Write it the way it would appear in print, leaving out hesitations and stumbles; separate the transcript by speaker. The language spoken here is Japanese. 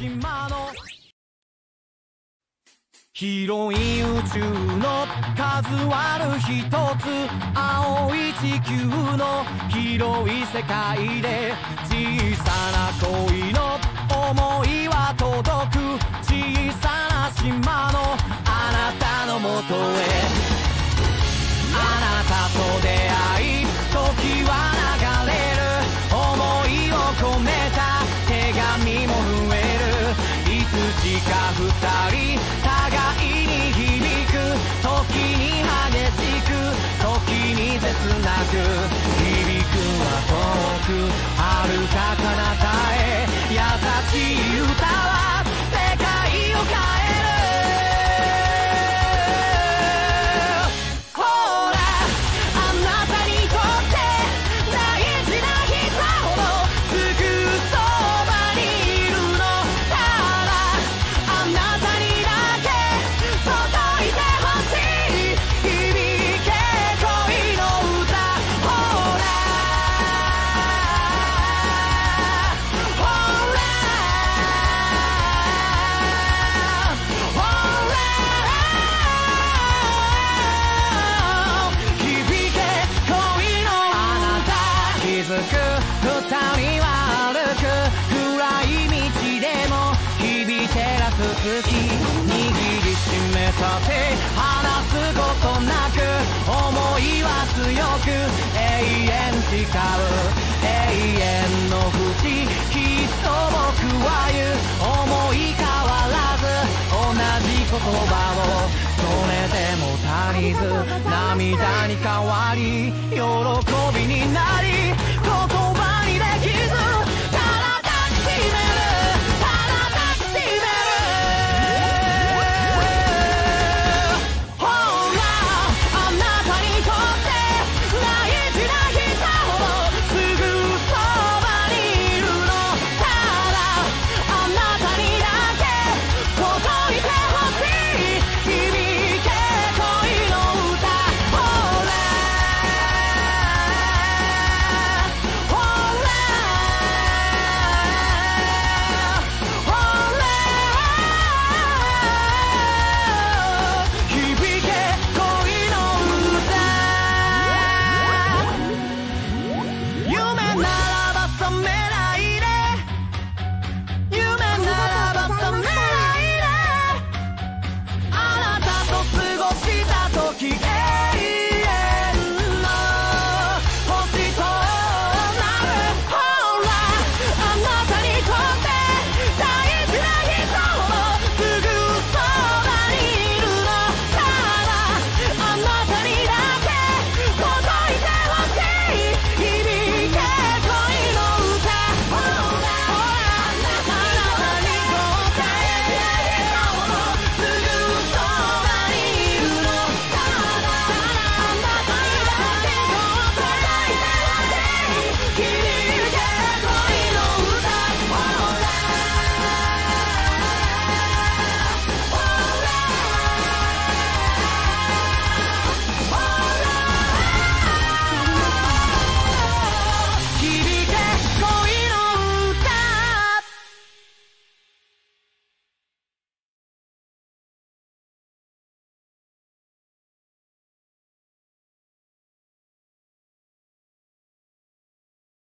Speaker 1: 島の広い宇宙の数ある一つ青い地球の広い世界で小さな恋の想いは届く小さな島のあなたのもとへあなたと出会い時は流れる想いを込めた手紙も増えるいつしか二人互いに響く時に激しく時に切なく響くは遠く遥か彼方へ優しい歌は世界を変えるほらあなたにとって大事な人ほどすぐそばにいるのただあなたにだけ届いてほしい響け恋の歌ほらほらほら響け恋のあなた気づく二人は歩く暗い道でも響いてらす月握りしめた手離すことなく想いは強く永遠誓う永遠の淵きっと僕は言う思い変わらず同じ言葉をそれでも足りず涙に変わり喜びになり